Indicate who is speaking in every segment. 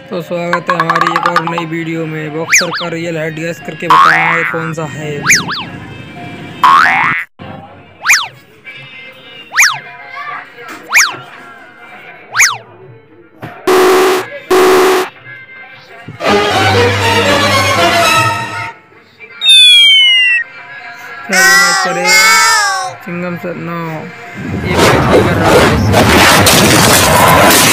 Speaker 1: तो स्वागत है हमारी एक और नई वीडियो में। बॉक्सर का रियल हाइट गैस करके बताना है कौन सा है। क्या ये मैच करेगा? सिंघम सर नो, ये मैच नहीं कर रहा है।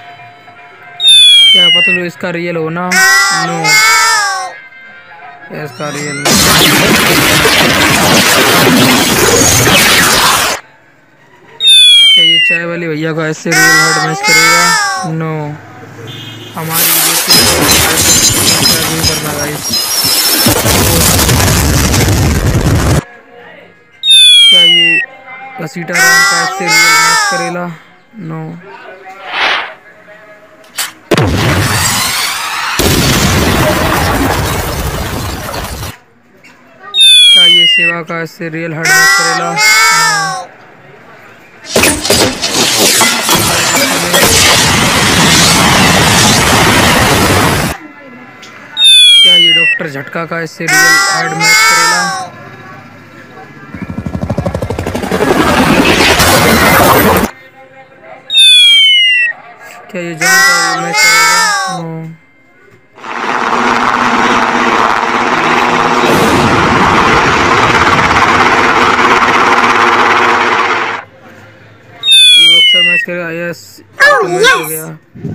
Speaker 1: क्या पता इसका रियल होना? नो, इसका रियल नहीं। क्या ये चाय वाले भैया का ऐसे रियल हार्ड मैच करेगा? नो, हमारी नहीं करना गाइस। क्या ये सीताराम का ऐसे रियल मैच करेगा? नो, क्या ये सेवा का इससे रियल हार्ड मैच करेगा? क्या ये डॉक्टर झटका का इससे रियल हार्ड मैच करेगा? क्या ये जॉन का मैच करेगा? नो, ये बॉक्सर मैच करेगा? यस, मैच हो गया।